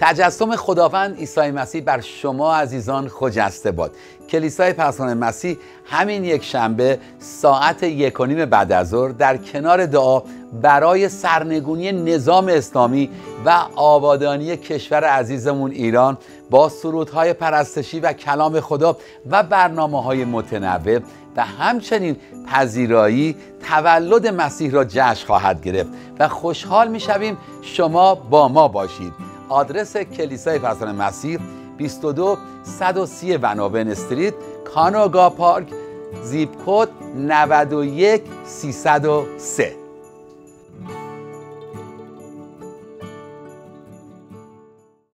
تجسم خداوند عیسی مسیح بر شما عزیزان خجسته باد. کلیسای پرستاران مسیح همین یک شنبه ساعت 1:30 بعد از ظهر در کنار دعا برای سرنگونی نظام اسلامی و آبادانی کشور عزیزمون ایران با سرودهای پرستشی و کلام خدا و برنامه‌های متنوع و همچنین پذیرایی تولد مسیح را جشن خواهد گرفت و خوشحال می‌شویم شما با ما باشید. آدرس کلیسای پرستاران مسیح 22130 وناون استریت، کانوگا پارک، زیپ کد 91303.